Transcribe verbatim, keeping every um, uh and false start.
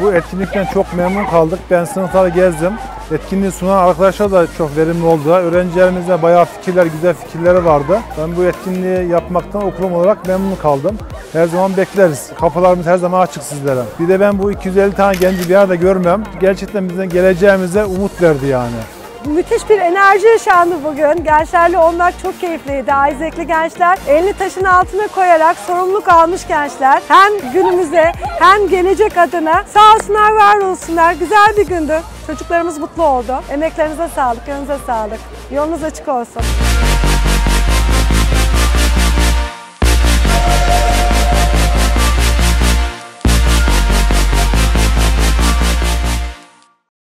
Bu etkinlikten çok memnun kaldık. Ben sınıfları gezdim. Etkinliği sunan arkadaşlar da çok verimli oldu. Öğrencilerimizde bayağı fikirler, güzel fikirleri vardı. Ben bu etkinliği yapmaktan okulum olarak memnun kaldım. Her zaman bekleriz. Kapılarımız her zaman açık sizlere. Bir de ben bu iki yüz elli tane genci bir arada görmem gerçekten bizim geleceğimize umut verdi yani. Müthiş bir enerji yaşandı bugün. Gençlerle olmak çok keyifliydi. Aizdekli gençler elini taşın altına koyarak sorumluluk almış gençler. Hem günümüze hem gelecek adına sağ olsunlar, var olsunlar. Güzel bir gündü. Çocuklarımız mutlu oldu. Emeklerinize sağlık, yanınıza sağlık. Yolunuz açık olsun.